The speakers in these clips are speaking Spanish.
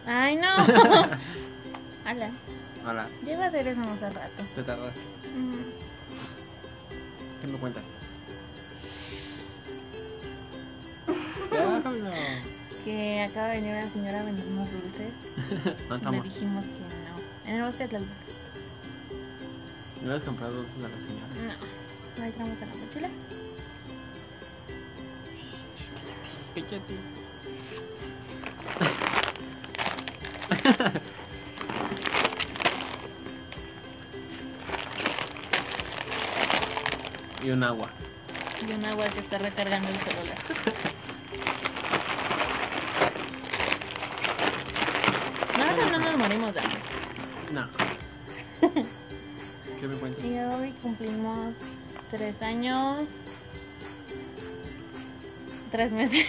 Ay, no. Hola. Hola, Ya iba a hacer eso hace rato. te tardaste. ¿Qué me cuentas? Ya, hablo. Que acaba de venir una señora a vendernos dulces. No Y le estamos. dijimos que no. En el bosque de Tlalpan. ¿No has comprado dulces a la señora? No. No entramos en la mochila. Cállate. Y un agua. Y un agua que está recargando el celular. No nos morimos de hambre. No. ¿Qué me cuentas? Y hoy cumplimos 3 años. 3 meses.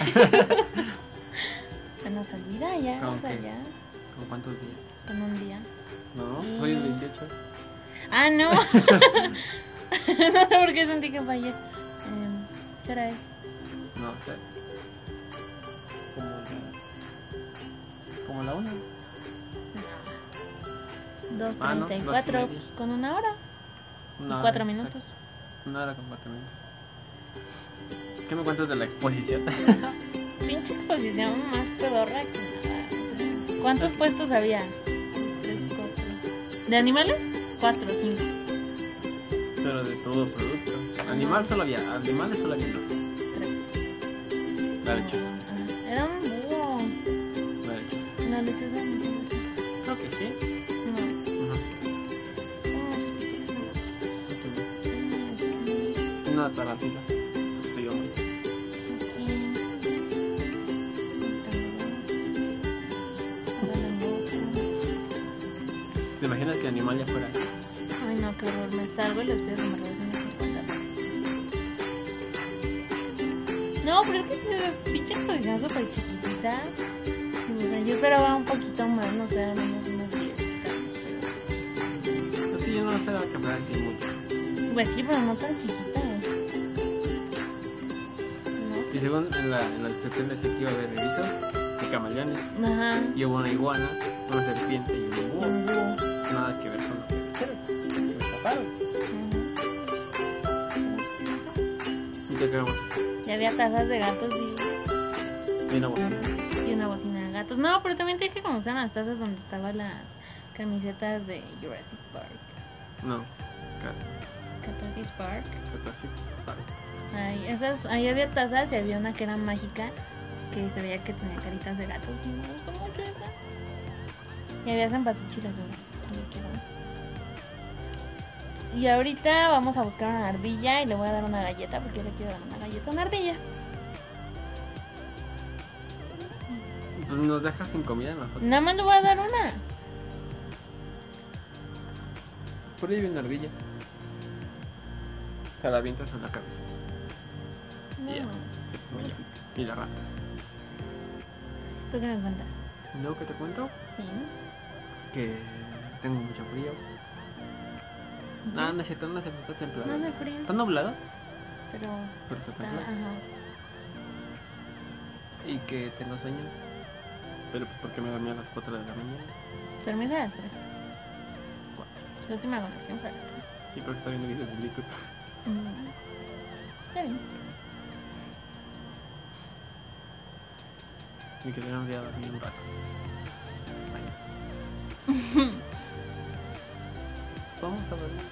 Se nos olvida ya, ¿Cómo o sea, qué? ya. ¿Con cuántos días? En un día. No, Y- hoy es 28. Ah, no. No sé por qué sentí que fallé. ¿Qué hora es? No sé. Como la una. No. Ah, no, 2:34, 2:30. pues, con 1 hora. Una Y hora, 4 minutos. exacto. 1 hora con 4 minutos. ¿Qué me cuentas de la exposición? Pinche exposición más pedorra que nada. ¿Cuántos puestos había? 3, 4. ¿De animales? 4, 5. Pero de todo producto. Animales solo había 2. 3. La leche. Era un búho. La leche. La leche es de Creo que sí. No. Ajá. Oh, Una tarántula. Sí, hombre. ¿Te imaginas que animal ya fuera? Ay, no, qué horror. Me salgo y les pido que me regresen mis 50 pesos. No, pero es que es pinche exposición súper chiquitita. O sea, yo esperaba un poquito más, no sé, al menos unos 10 carros, Pues sí, yo no esperaba que fuera así mucho. pero... Pues sí, pero no tan chiquita. No Y según en la descripción decía que iba a haber erizos y camaleones. sé. Ajá. Y hubo una iguana, una serpiente y un búho. Un búho. Nada que ver con lo que dijeron. Me taparon. ¿Y qué queremos? Y había tazas de gatos Y una bocina. y una bocina de gatos. No, pero también te dije cómo están las tazas donde estaban las camisetas de Jurassic Park. No. Jurassic Park. Park. Ahí había tazas y había una que era mágica que se veía que tenía caritas de gatos y me gustó mucho esa. Y había zampasuchi las horas. Y ahorita vamos a buscar una ardilla y le voy a dar una galleta porque yo le quiero dar una galleta a una ardilla. Pues nos dejas sin comida nosotros. Nada más le voy a dar una. Por ahí viene una ardilla. Se la avientas en la cabeza. No. Y ya. Muy bien. Y la rata. ¿Tú qué me cuentas? ¿No que te cuento? Sí. Que tengo mucho frío. No, no es cierto, no se está templado. No hace frío, Está nublado, pero pero se está... templa. Ajá. Y que tengo sueño. Pero pues porque me dormí a las 4 de la mañana. Dormí a las 3. La última conexión fue a las 3. Sí, porque está viendo videos de YouTube. Está bien. Y que tengo que dormir un rato. Vamos a dormir.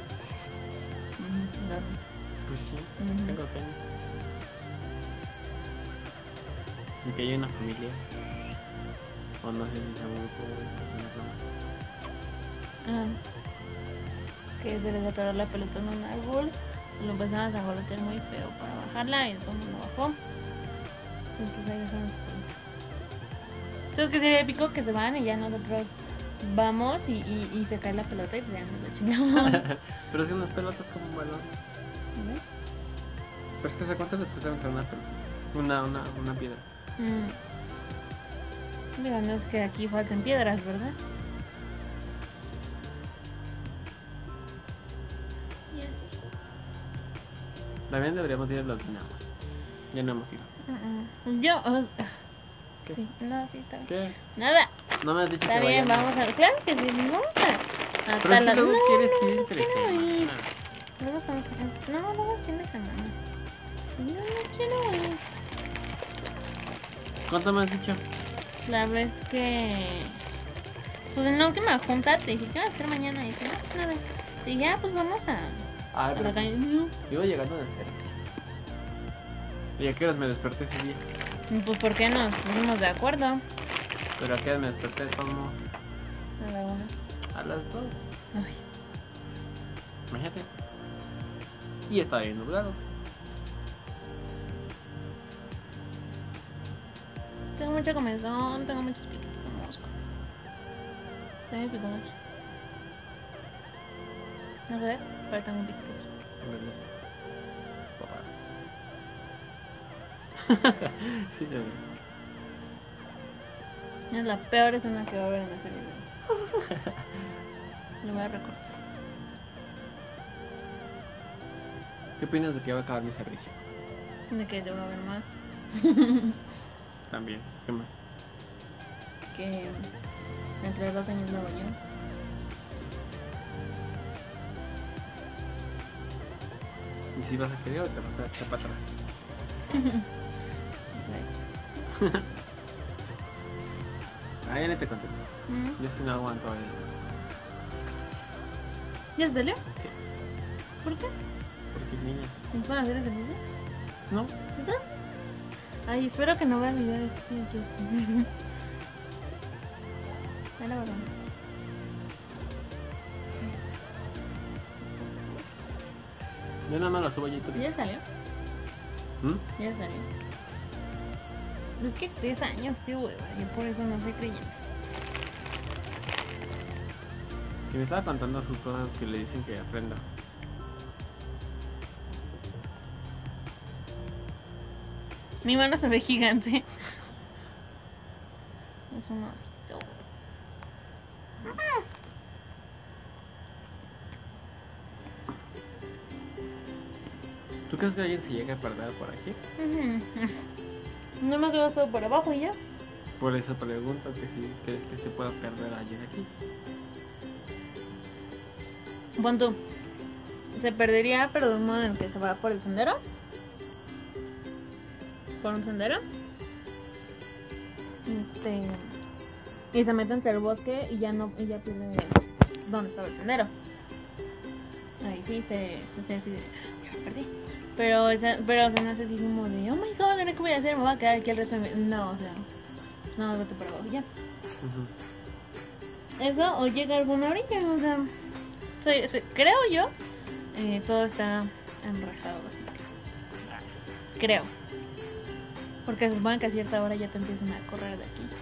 Dormí. Pues sí, Ujú. tengo sueño. Y que hay una familia. O no sé si sea un grupo de personas nomás. Que se les atoró la pelota en un árbol. Lo empezaron a zangolotear muy feo para bajarla y después no bajó. Entonces ahí son los problemas. Entonces que sería épico que se van y ya nosotros vamos y se cae la pelota y pues ya nos la chingamos. Pero si unas pelotas como un balón. ¿Ves? Pero es que se cuenta después de entrar una pelota. Una piedra. Digo, no es que aquí falten piedras, ¿verdad? Y así. La bien deberíamos ir a los dinamos. Ya no hemos ido. Yo, ¿Qué? Sí, no, sí, está bien. ¿Qué? Nada, No me has dicho está que bien, vayamos. vamos a... Claro que sí, vamos a... Pero Hasta es que la... luego quieres ir no entre quiero ir. semana. Luego son... No, luego fin de semana. No, no quiero ir. ¿Cuánto me has dicho? La vez que... Pues en la última junta te dije, ¿qué vas a hacer mañana? Y dije, no, pues nada. Y dije, ah, pues vamos Ah, a la pero calle. No. iba llegando de cerca. ¿Y a qué horas me desperté ese día? Pues ¿por qué nos pusimos de acuerdo? Pero a qué horas me desperté como A la una. a las 2. Ay, Imagínate. Y estaba bien nublado. tengo mucha comezón, tengo muchos piques de mosco. Tengo pico mucho. No sé, pero tengo pico mucho. Sí, ya veo. Es la peor escena que va a haber en ese video. Lo voy a recortar. ¿Qué opinas de que va a acabar mi servicio? De que te va a ver más. También. ¿Qué más? Que dentro de 2 años me voy yo. ¿Y si vas a querer o te vas a echar para atrás? Ah, ya no te conté. Yo sí no aguanto el... ¿Ya se salió? Sí. ¿Por qué? Porque es niña. ¿No pueden hacer ejercicio? No. ¿Neta? Ay, espero que no vea video de este YouTube. Ya la verdad. Yo nada más la subo a YouTube. ¿Ya salió? ¿Mm? Ya salió. Es que 3 años, qué hueva. Yo por eso no soy creyente. Y me estaba contando sus cosas que le dicen que aprenda. Mi mano se ve gigante. Es un osito. ¿Tú crees que alguien se llega a perder por aquí? No me quedo todo por abajo y ya. Por eso pregunto que si crees que se pueda perder alguien aquí. Pon tú. Se perdería, pero de un modo en el que se va por el sendero. Por un sendero. Y se mete entre el bosque y ya no, y ya pierde dónde estaba el sendero. Ahí sí se así de, ya perdí. Pero se me hace así como de, oh my god, ¿ahora qué voy a hacer? Me voy a quedar aquí el resto de mi... No, o sea, no, vete por abajo ya. Eso, o llega a alguna orilla, o sea, creo yo, todo está enrajado así. Creo. Porque se supone que a cierta hora ya te empiezan a correr de aquí.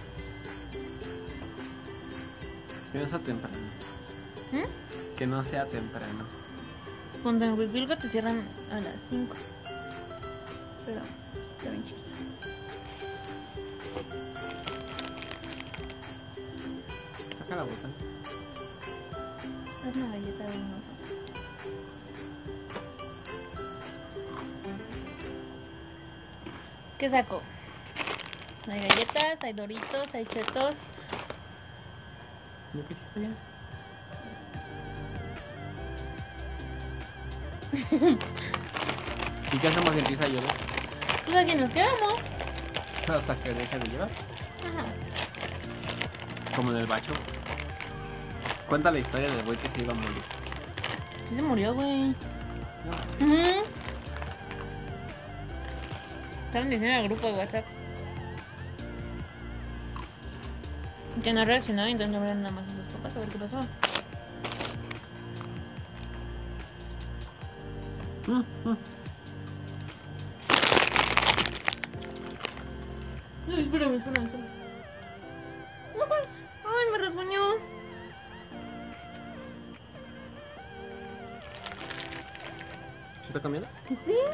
Que no sea temprano. Que no sea temprano. Cuando en Huipilco te cierran a las 5. Pero está bien chiquito. Saca la botana. Haz una galleta de unos. ¿Qué saco? Hay galletas, hay doritos, hay chetos. ¿No que sí está bien? ¿Y qué hacemos en Tiza y yo? Pues aquí nos quedamos. Hasta que deje de llevar. Ajá. Como en el bacho. Cuenta la historia del güey que se iba a morir. Sí se murió, güey. No. Estaban diciendo en el grupo de WhatsApp que no reaccionó, entonces no hablaron nada más a sus papás a ver qué pasó. Ay, espérame. Ay, me rasguñó. ¿Se está cambiando? ¿Sí?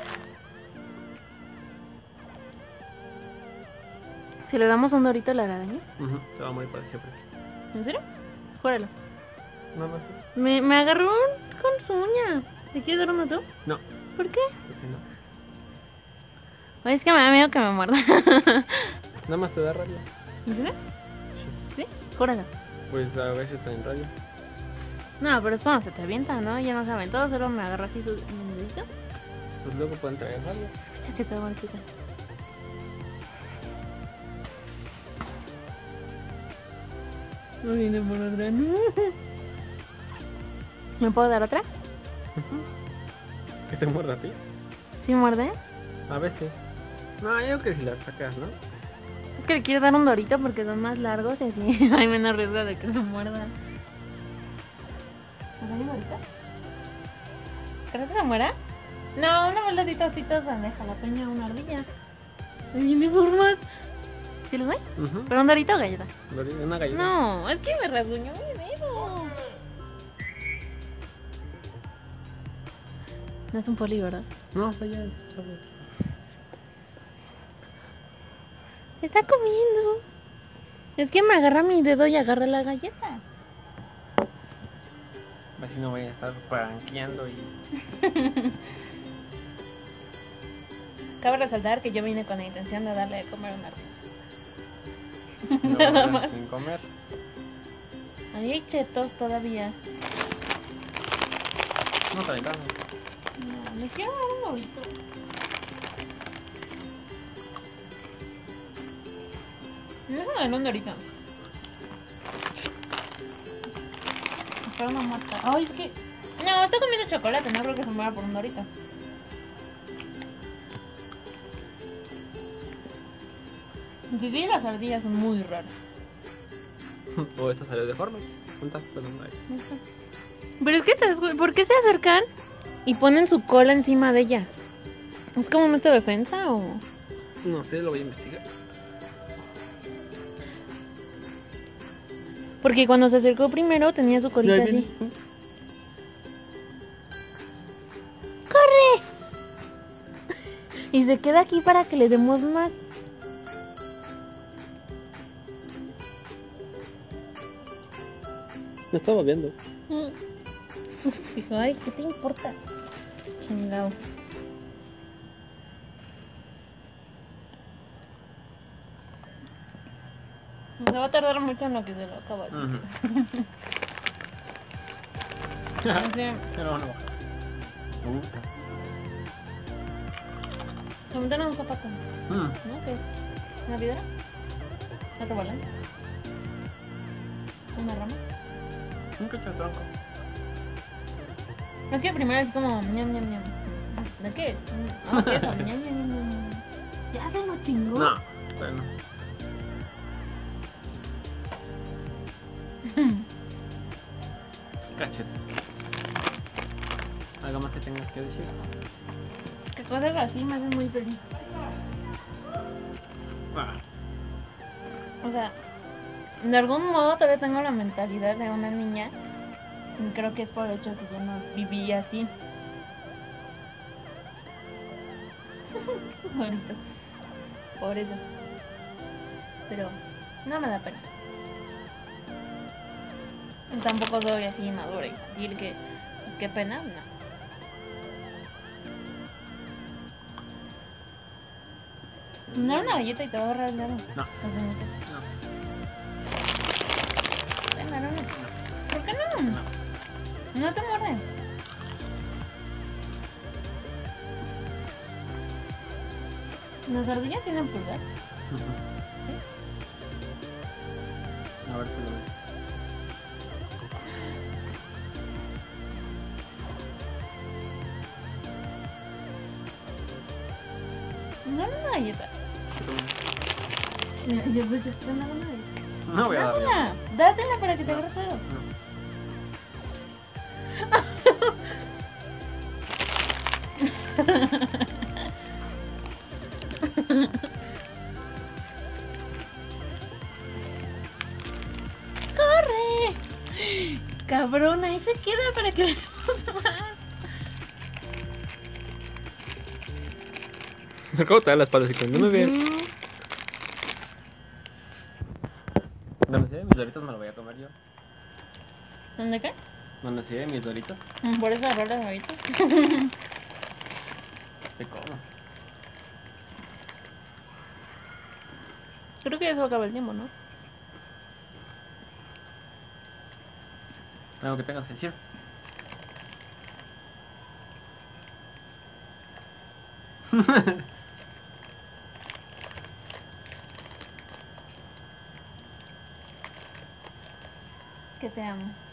Si le damos un dorito a la araña. Se va a morir para siempre. ¿En serio? Júralo. No, no. Me agarró con su uña. ¿Te quieres dar uno tú? No. ¿Por qué? ¿Por qué no? Ay, es que me da miedo que me muerda. Nada más te da rabia. ¿En serio? Sí. ¿Sí? Júralo. Pues a veces te da rabia. No, pero es cuando se te avienta, ¿no? Ya no se aventó, solo me agarró así su dedito. Pues luego pueden traer rabia. Escucha que te bonita. No viene por otra, no. ¿Me puedo dar otra? ¿Que te muerda a ti? ¿Sí muerde? A veces. No, yo creo que si la sacas, ¿no? Es que le quiero dar un dorito porque son más largos y así hay menos riesgo de que me muerda. ¿Me sale dorito? ¿Crees que se muera? No, una boladita así toda de jalapeño, una ardilla. Me viene por más. ¿Sí lo doy? ¿Pero un dorito o galleta? Una galleta. No, es que me rasguñó mi dedo. No es un poli, ¿verdad? No, pues ya es chavo. Se está comiendo. Es que me agarra mi dedo y agarra la galleta. Así no voy a estar franqueando y... Cabe resaltar que yo vine con la intención de darle de comer una ardilla. no Nada vas más. sin comer. Ahí hay chetos todavía. No te aventamos. No, me quiero dar un dorito. Me dejo dar un dorito. Espero no mata. Ay, es que... No, estoy comiendo chocolate, no creo que se muera por un dorito. Sí, sí, las ardillas son muy raras. O esta salió deforme. Juntas, pero no hay. Pero es que, ¿por qué se acercan y ponen su cola encima de ellas? ¿Es como nuestra defensa o...? No sé, lo voy a investigar. Porque cuando se acercó primero tenía su colita así. ¡Corre! Y se queda aquí para que le demos más. Lo estaba viendo. Dijo, ay, ¿qué te importa? Chingado. Se va a tardar mucho en lo que se lo acaba. Así que... No sé, Pero no. se me dan un zapato. ¿No? ¿Qué es? ¿Una piedra? ¿Otro balón? ¿Una rama? Un cacho de tronco. Es que primero es como ñam ñam ñam. ¿De qué es? No, ¿qué es eso? Ñam ñam ñam ñam. Ya se lo chingó. No, bueno. Cachete. ¿Algo más que tengas que decir? Que cosas así me hacen muy feliz. Ah, O sea, de algún modo todavía tengo la mentalidad de una niña. Y creo que es por el hecho de que yo no viví así. Ahorita. Por eso. Pero no me da pena. Tampoco soy así madura y decir que, pues qué pena, no. No era una galleta y te va a agarrar el dedo. no, No. no, Ven, Marona. ¿Por qué no? no. No te muerden. ¿Las ardillas tienen pulgar? A ver si lo ves. No era una galleta. Yo pues esto no era una galleta. No voy a darle. Dátela, dátela para que te agarre todo. No. ¡Corre! Cabrona, ahí se queda para que le demos más. Acabo de dar la espalda así cuando me ves. Donde se ve mis doritos me lo voy a comer yo. ¿Dónde qué? Donde se ve mis doritos, Por eso agarré las gavitas. te como. Creo que ya se acaba el tiempo, ¿no? Algo que tengas que decir. Que te amo.